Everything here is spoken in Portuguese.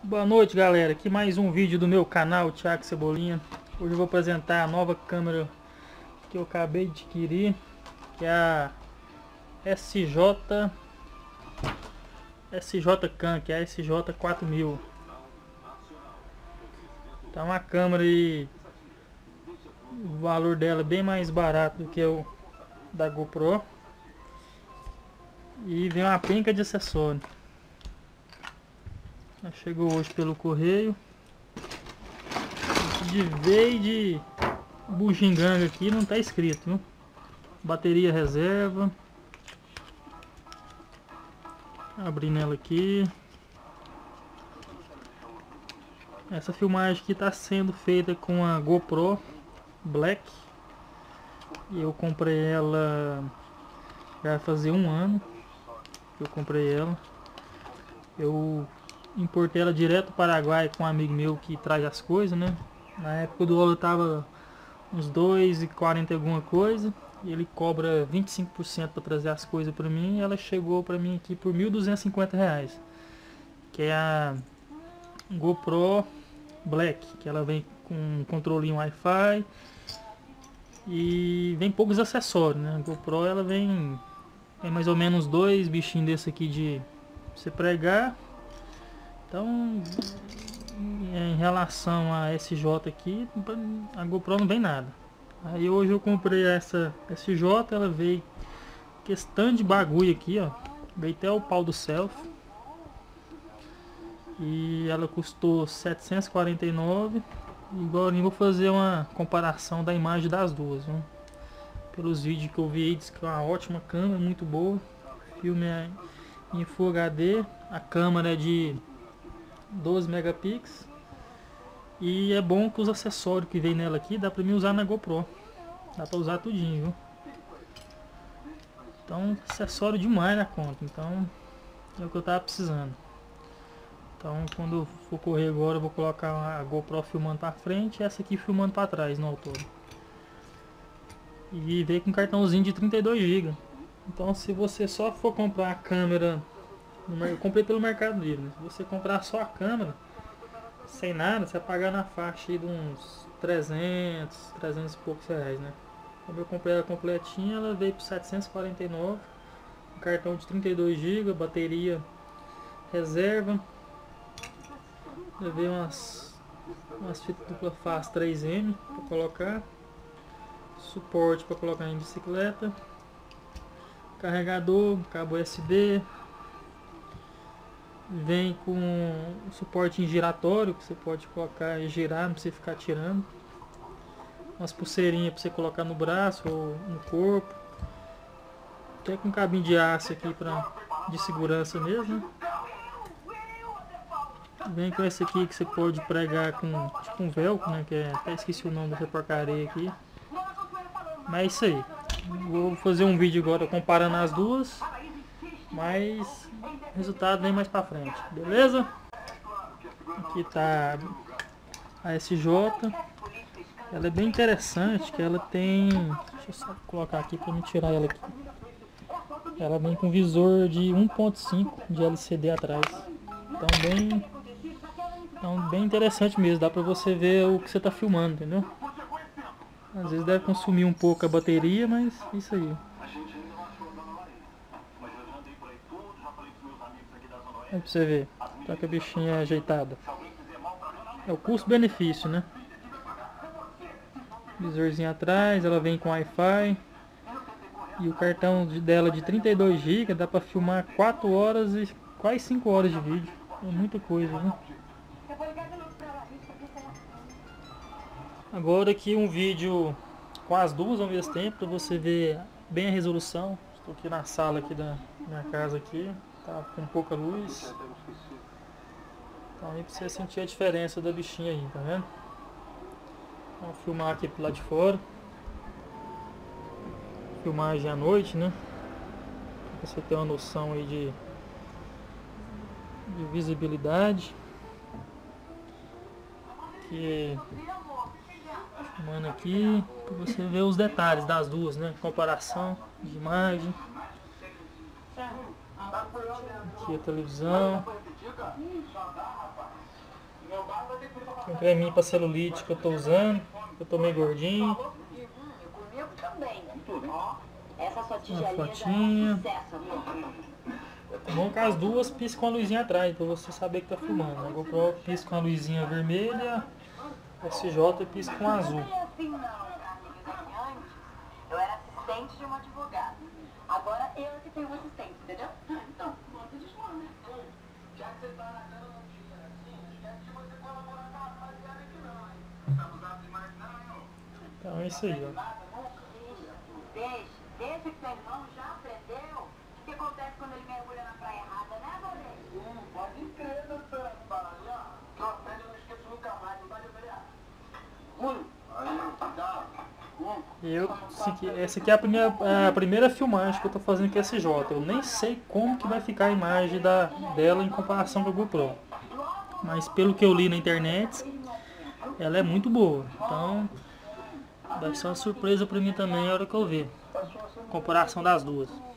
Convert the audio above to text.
Boa noite, galera, aqui mais um vídeo do meu canal, Thiago Cebolinha. Hoje eu vou apresentar a nova câmera que eu acabei de adquirir, que é a SJ-Cam, que é a SJ4000. Tá uma câmera e o valor dela é bem mais barato do que o da GoPro. E vem uma penca de acessório. Ela chegou hoje pelo correio. Veio de bugiganga aqui, não tá escrito, viu? Bateria reserva. Abrindo ela aqui. Essa filmagem aqui está sendo feita com a GoPro Black. Eu comprei ela já vai fazer um ano que eu comprei ela. Eu importei ela direto do Paraguai com um amigo meu que traz as coisas, né? Na época do dólar tava uns 2,40 alguma coisa. E ele cobra 25% para trazer as coisas para mim. E ela chegou para mim aqui por R$ 1.250. Que é a GoPro Black. Que ela vem com um controlinho Wi-Fi. E vem poucos acessórios, né? A GoPro ela vem mais ou menos dois bichinhos desse aqui de você pregar. Então, em relação a SJ aqui, a GoPro não vem nada. Aí hoje eu comprei essa SJ, ela veio questão de bagulho aqui, ó. Veio até o pau do selfie. E ela custou R$ 749. Agora eu vou fazer uma comparação da imagem das duas, viu? Pelos vídeos que eu vi, diz que é uma ótima câmera, muito boa. O filme é em Full HD. A câmera é de 12 megapixels. E é bom que os acessórios que vem nela aqui dá pra mim usar na GoPro. Dá pra usar tudinho, viu? Então, acessório demais na conta. Então, é o que eu tava precisando. Então, quando eu for correr agora, eu vou colocar a GoPro filmando pra frente e essa aqui filmando pra trás no autor. E veio com um cartãozinho de 32 GB. Então, se você só for comprar a câmera, eu comprei pelo Mercado Livre, né? Se você comprar só a câmera, sem nada, você vai pagar na faixa aí de uns 300 e poucos reais, né? Como eu comprei ela completinha, ela veio por 749, um cartão de 32 GB, bateria reserva. Levei umas fitas dupla face 3M para colocar, suporte para colocar em bicicleta, carregador, cabo USB. Vem com suporte em giratório, que você pode colocar e girar, não precisa ficar tirando. Umas pulseirinhas para você colocar no braço ou no corpo. Até com cabinho de aço aqui de segurança mesmo. Vem com esse aqui que você pode pregar com tipo um velcro, né? Que até esqueci o nome dessa porcaria aqui. Mas é isso aí. Vou fazer um vídeo agora comparando as duas. Mas o resultado vem mais pra frente, beleza? Aqui tá a SJ. Ela é bem interessante, que ela tem... Deixa eu só colocar aqui pra não tirar ela aqui. Ela vem com visor de 1.5 de LCD atrás. Então bem interessante mesmo, dá pra você ver o que você tá filmando, entendeu? Às vezes deve consumir um pouco a bateria, mas isso aí. Aí pra você ver, tá com a bichinha ajeitada. É o custo-benefício, né? Visorzinho atrás, ela vem com Wi-Fi. E o cartão dela de 32 GB dá pra filmar 4 horas e quase 5 horas de vídeo. É muita coisa, né? Agora aqui um vídeo com as duas ao mesmo tempo, pra você ver bem a resolução. Estou aqui na sala aqui da minha casa aqui, tá com pouca luz. Então aí pra você sentir a diferença da bichinha aí, tá vendo? Vamos filmar aqui pro lado de fora. Filmagem à noite, né? Pra você ter uma noção aí de visibilidade. Aqui, filmando aqui, pra você ver os detalhes das duas, né? Comparação de imagem. Aqui a televisão. Um creminho pra celulite que eu tô usando. Eu tô meio gordinho. Uma fotinha. É bom que as duas piscam a luzinha atrás, pra você saber que tá filmando. A GoPro pisca com a luzinha vermelha, a SJ pisca com azul. Eu era assistente de uma advogada. Agora eu que tenho um assistente, entendeu? Então, você dispõe, né? Já que você tá na cama no dia, assim, quer que você colaborar com a rapaziada aqui não, hein? Estamos lá demais não. Então é isso aí, ó. Deixa que seu irmão já aprendeu o que acontece quando ele mergulha na praia errada, né, Valente? Pode crer, doutora Maria. Que eu aprendo eu não esqueço nunca mais, não tá de ver? Aí, dá. Essa aqui é a primeira filmagem que eu tô fazendo com a SJ. Eu nem sei como que vai ficar a imagem dela em comparação com a GoPro. Mas pelo que eu li na internet, ela é muito boa. Então vai ser uma surpresa pra mim também a hora que eu ver a comparação das duas.